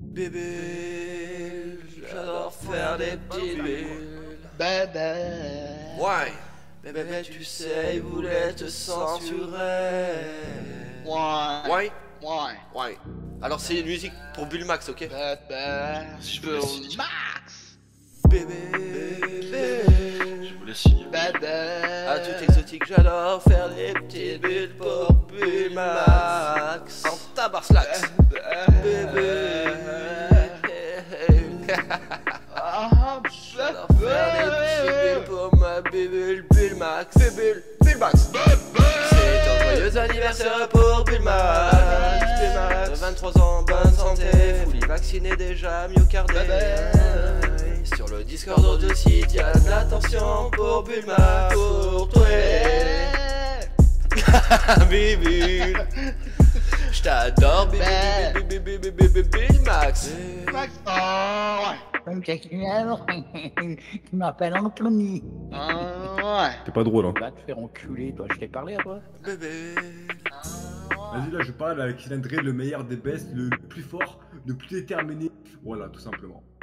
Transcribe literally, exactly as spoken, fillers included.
Bébé, j'adore faire des petites bulles. Bébé. Ouais. Bébé, tu sais, il voulait te censurer. Ouais. Ouais. Ouais. Ouais. Alors c'est une musique pour Bullmax, ok? Bébé. Si je vous laisse signer. Max. Bébé, bébé. Je vous laisse signer. Bébé. À tout exotique, j'adore faire des petites bulles pour Bullmax. En tabarslax. Bébé. Ah, J'adore faire des petites bulles pour ma bébé Bullmax. Bébé Bullmax. C'est un joyeux anniversaire pour Bullmax. Bullmax. vingt-trois ans, bonne santé. Fully vacciné déjà, myocardé. Sur le Discord de site, y'a de l'attention pour Bullmax. Pour toi. Bébé. J't'adore, bébé, bébé, bébé, bébé, bébé, Bullmax. Max. Ah, ouais. Tu m'appelles Anthony. Ah, ouais. T'es pas drôle, hein. Va te faire enculer, toi. Je t'ai parlé à toi. Bébé. Vas-y, là, je parle avec Cylindré, le meilleur des bestes, le plus fort, le plus déterminé. Voilà, tout simplement.